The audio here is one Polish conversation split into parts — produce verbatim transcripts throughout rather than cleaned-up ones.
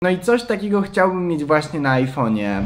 No i coś takiego chciałbym mieć właśnie na iPhone'ie.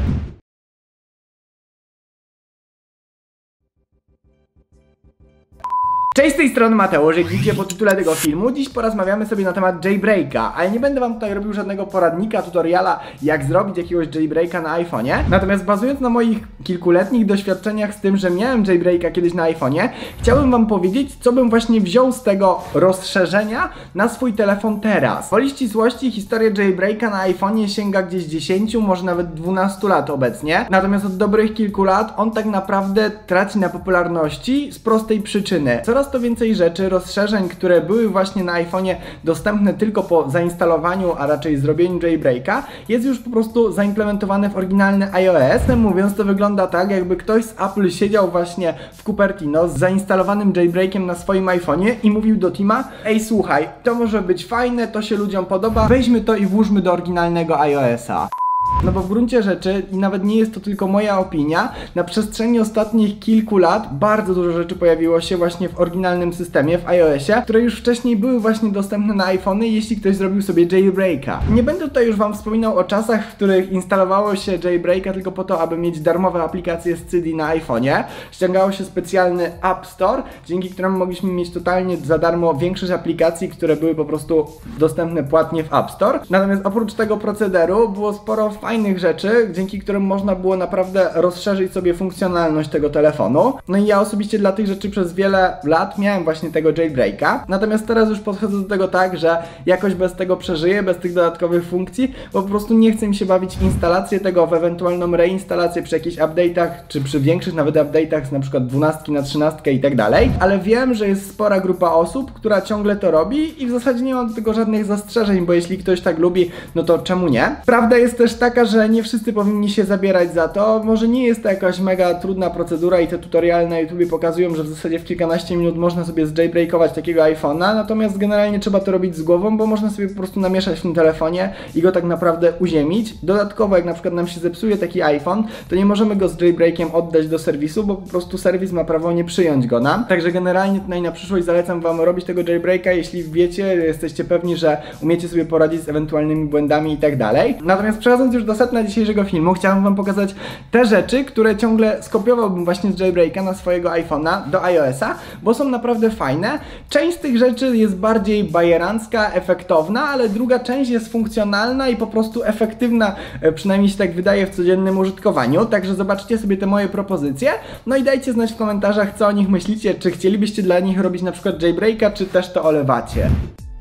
Cześć, z tej strony Mateusz, jak widzicie po tytule tego filmu, dziś porozmawiamy sobie na temat jailbreaka, ale nie będę wam tutaj robił żadnego poradnika, tutoriala, jak zrobić jakiegoś jailbreaka na iPhone'ie. Natomiast bazując na moich kilkuletnich doświadczeniach z tym, że miałem jailbreaka kiedyś na iPhone'ie, chciałbym wam powiedzieć, co bym właśnie wziął z tego rozszerzenia na swój telefon teraz. Woli ścisłości, historia jailbreaka na iPhone'ie sięga gdzieś dziesięciu, może nawet dwunastu lat obecnie. Natomiast od dobrych kilku lat on tak naprawdę traci na popularności z prostej przyczyny. Coraz to więcej rzeczy, rozszerzeń, które były właśnie na iPhone'ie dostępne tylko po zainstalowaniu, a raczej zrobieniu jailbreaka, jest już po prostu zaimplementowane w oryginalny iOS. Tym mówiąc, to wygląda tak, jakby ktoś z Apple siedział właśnie w Cupertino z zainstalowanym jailbreakiem na swoim iPhone'ie i mówił do teama: ej, słuchaj, to może być fajne, to się ludziom podoba, weźmy to i włóżmy do oryginalnego iOS-a. No bo w gruncie rzeczy, i nawet nie jest to tylko moja opinia, na przestrzeni ostatnich kilku lat bardzo dużo rzeczy pojawiło się właśnie w oryginalnym systemie, w iOSie, które już wcześniej były właśnie dostępne na iPhony, jeśli ktoś zrobił sobie jailbreaka. Nie będę tutaj już wam wspominał o czasach, w których instalowało się jailbreaka tylko po to, aby mieć darmowe aplikacje z C D na iPhone'ie. Ściągało się specjalny App Store, dzięki któremu mogliśmy mieć totalnie za darmo większość aplikacji, które były po prostu dostępne płatnie w App Store. Natomiast oprócz tego procederu było sporo fajnych rzeczy, dzięki którym można było naprawdę rozszerzyć sobie funkcjonalność tego telefonu. No i ja osobiście dla tych rzeczy przez wiele lat miałem właśnie tego jailbreaka. Natomiast teraz już podchodzę do tego tak, że jakoś bez tego przeżyję, bez tych dodatkowych funkcji, bo po prostu nie chcę mi się bawić w instalację tego, w ewentualną reinstalację przy jakichś update'ach, czy przy większych nawet update'ach z na przykład dwunastki na trzynastkę i tak dalej. Ale wiem, że jest spora grupa osób, która ciągle to robi i w zasadzie nie mam do tego żadnych zastrzeżeń, bo jeśli ktoś tak lubi, no to czemu nie? Prawda jest też taka, że nie wszyscy powinni się zabierać za to. Może nie jest to jakaś mega trudna procedura i te tutoriale na YouTubie pokazują, że w zasadzie w kilkanaście minut można sobie zjailbreakować takiego iPhone'a, natomiast generalnie trzeba to robić z głową, bo można sobie po prostu namieszać w tym telefonie i go tak naprawdę uziemić. Dodatkowo, jak na przykład nam się zepsuje taki iPhone, to nie możemy go z jailbreakiem oddać do serwisu, bo po prostu serwis ma prawo nie przyjąć go nam. Także generalnie tutaj na przyszłość zalecam wam robić tego jailbreaka, jeśli wiecie, jesteście pewni, że umiecie sobie poradzić z ewentualnymi błędami i tak dalej. Natomiast przechodząc już do sedna dzisiejszego filmu, chciałem wam pokazać te rzeczy, które ciągle skopiowałbym właśnie z jailbreaka na swojego iPhone'a do iOS-a, bo są naprawdę fajne. Część z tych rzeczy jest bardziej bajerancka, efektowna, ale druga część jest funkcjonalna i po prostu efektywna, przynajmniej się tak wydaje w codziennym użytkowaniu. Także zobaczcie sobie te moje propozycje, no i dajcie znać w komentarzach, co o nich myślicie, czy chcielibyście dla nich robić na przykład jailbreaka, czy też to olewacie.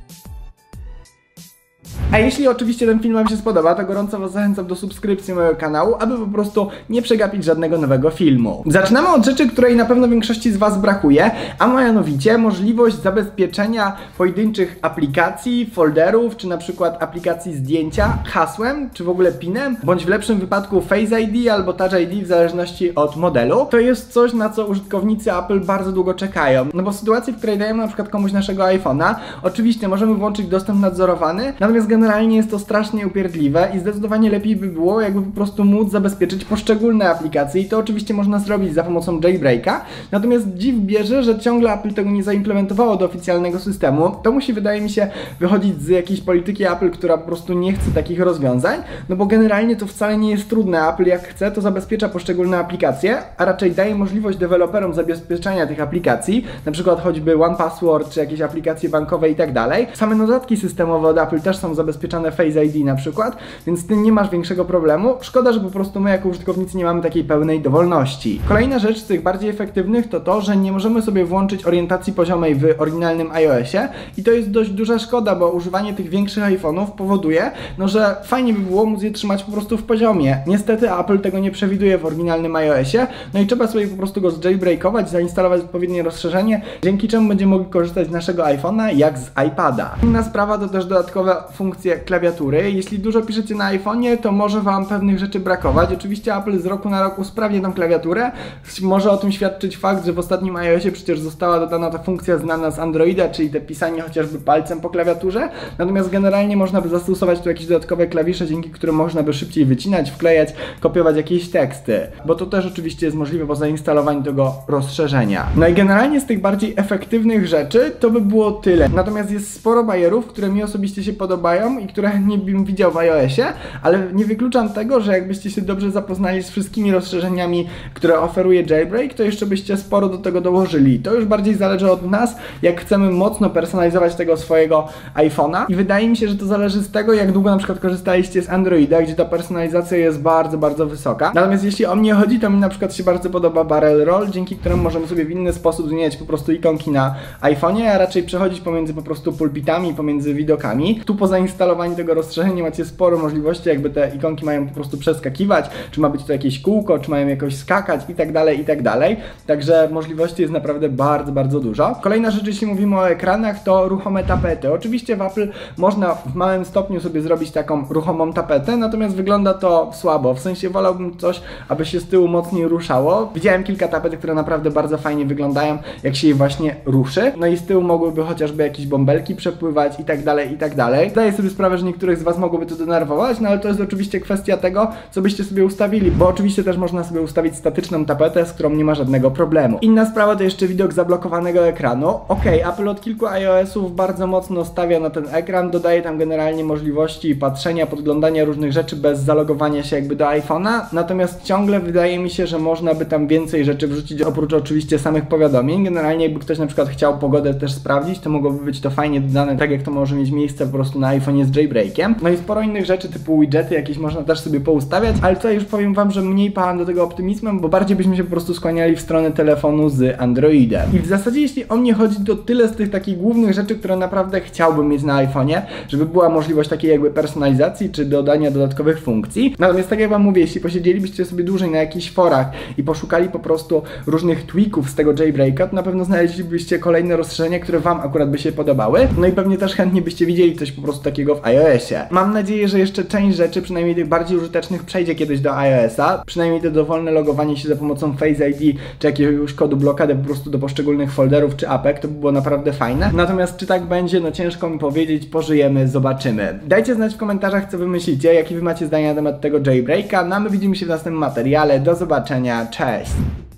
A jeśli oczywiście ten film wam się spodoba, to gorąco was zachęcam do subskrypcji mojego kanału, aby po prostu nie przegapić żadnego nowego filmu. Zaczynamy od rzeczy, której na pewno większości z was brakuje, a mianowicie możliwość zabezpieczenia pojedynczych aplikacji, folderów, czy na przykład aplikacji zdjęcia hasłem, czy w ogóle pinem, bądź w lepszym wypadku Face I D albo Touch I D w zależności od modelu. To jest coś, na co użytkownicy Apple bardzo długo czekają. No bo w sytuacji, w której dajemy na przykład komuś naszego iPhone'a, oczywiście możemy włączyć dostęp nadzorowany, natomiast generalnie jest to strasznie upierdliwe i zdecydowanie lepiej by było, jakby po prostu móc zabezpieczyć poszczególne aplikacje i to oczywiście można zrobić za pomocą jailbreaka. Natomiast dziw bierze, że ciągle Apple tego nie zaimplementowało do oficjalnego systemu. To musi, wydaje mi się, wychodzić z jakiejś polityki Apple, która po prostu nie chce takich rozwiązań, no bo generalnie to wcale nie jest trudne. Apple jak chce, to zabezpiecza poszczególne aplikacje, a raczej daje możliwość deweloperom zabezpieczania tych aplikacji, na przykład choćby one password, czy jakieś aplikacje bankowe i tak dalej. Same dodatki systemowe od Apple też są zabezpieczone Face I D na przykład, więc z tym nie masz większego problemu. Szkoda, że po prostu my jako użytkownicy nie mamy takiej pełnej dowolności. Kolejna rzecz z tych bardziej efektywnych to to, że nie możemy sobie włączyć orientacji poziomej w oryginalnym iOSie i to jest dość duża szkoda, bo używanie tych większych iPhone'ów powoduje, no że fajnie by było móc je trzymać po prostu w poziomie. Niestety Apple tego nie przewiduje w oryginalnym iOSie, no i trzeba sobie po prostu go zjailbreakować, zainstalować odpowiednie rozszerzenie, dzięki czemu będziemy mogli korzystać z naszego iPhone'a jak z iPada. Inna sprawa to też dodatkowe funkcje klawiatury. Jeśli dużo piszecie na iPhone'ie, to może wam pewnych rzeczy brakować. Oczywiście Apple z roku na rok usprawnia tą klawiaturę. Może o tym świadczyć fakt, że w ostatnim iOSie przecież została dodana ta funkcja znana z Androida, czyli te pisanie chociażby palcem po klawiaturze. Natomiast generalnie można by zastosować tu jakieś dodatkowe klawisze, dzięki którym można by szybciej wycinać, wklejać, kopiować jakieś teksty. Bo to też oczywiście jest możliwe po zainstalowaniu tego rozszerzenia. No i generalnie z tych bardziej efektywnych rzeczy to by było tyle. Natomiast jest sporo bajerów, które mi osobiście się podobają, i które chętnie bym widział w iOSie, ale nie wykluczam tego, że jakbyście się dobrze zapoznali z wszystkimi rozszerzeniami, które oferuje Jailbreak, to jeszcze byście sporo do tego dołożyli. To już bardziej zależy od nas, jak chcemy mocno personalizować tego swojego iPhone'a i wydaje mi się, że to zależy z tego, jak długo na przykład korzystaliście z Androida, gdzie ta personalizacja jest bardzo, bardzo wysoka. Natomiast jeśli o mnie chodzi, to mi na przykład się bardzo podoba Barrel Roll, dzięki któremu możemy sobie w inny sposób zmieniać po prostu ikonki na iPhone'ie, a raczej przechodzić pomiędzy po prostu pulpitami, pomiędzy widokami. Tu po zainstalowaniu tego rozszerzenia macie sporo możliwości, jakby te ikonki mają po prostu przeskakiwać, czy ma być to jakieś kółko, czy mają jakoś skakać i tak dalej, i tak dalej. Także możliwości jest naprawdę bardzo, bardzo dużo. Kolejna rzecz, jeśli mówimy o ekranach, to ruchome tapety. Oczywiście w Apple można w małym stopniu sobie zrobić taką ruchomą tapetę, natomiast wygląda to słabo. W sensie wolałbym coś, aby się z tyłu mocniej ruszało. Widziałem kilka tapet, które naprawdę bardzo fajnie wyglądają, jak się je właśnie ruszy. No i z tyłu mogłyby chociażby jakieś bąbelki przepływać i tak dalej, i tak dalej. Zdaję sobie sprawę, że niektórych z Was mogłoby to denerwować, no ale to jest oczywiście kwestia tego, co byście sobie ustawili, bo oczywiście też można sobie ustawić statyczną tapetę, z którą nie ma żadnego problemu. Inna sprawa to jeszcze widok zablokowanego ekranu. Okej, okay, Apple od kilku iOS-ów bardzo mocno stawia na ten ekran, dodaje tam generalnie możliwości patrzenia, podglądania różnych rzeczy bez zalogowania się jakby do iPhone'a, natomiast ciągle wydaje mi się, że można by tam więcej rzeczy wrzucić, oprócz oczywiście samych powiadomień. Generalnie jakby ktoś na przykład chciał pogodę też sprawdzić, to mogłoby być to fajnie dodane, tak jak to może mieć miejsce po prostu na iPhone'ie z jailbreakiem. No i sporo innych rzeczy typu widgety jakieś można też sobie poustawiać, ale tutaj już powiem Wam, że mniej pałam do tego optymizmem, bo bardziej byśmy się po prostu skłaniali w stronę telefonu z Androidem. I w zasadzie jeśli o mnie chodzi, to tyle z tych takich głównych rzeczy, które naprawdę chciałbym mieć na iPhone'ie, żeby była możliwość takiej jakby personalizacji, czy dodania dodatkowych funkcji. Natomiast tak jak Wam mówię, jeśli posiedzielibyście sobie dłużej na jakichś forach i poszukali po prostu różnych tweaków z tego jailbreaka, to na pewno znaleźlibyście kolejne rozszerzenia, które Wam akurat by się podobały. No i pewnie też chętnie byście widzieli coś po prostu takiego w iOSie. Mam nadzieję, że jeszcze część rzeczy, przynajmniej tych bardziej użytecznych, przejdzie kiedyś do iOSa. Przynajmniej to dowolne logowanie się za pomocą Face I D, czy jakiegoś kodu blokady po prostu do poszczególnych folderów, czy apek, to by było naprawdę fajne. Natomiast czy tak będzie, no ciężko mi powiedzieć, pożyjemy, zobaczymy. Dajcie znać w komentarzach, co wy myślicie, jakie wy macie zdania na temat tego jailbreaka. No a my widzimy się w następnym materiale. Do zobaczenia, cześć!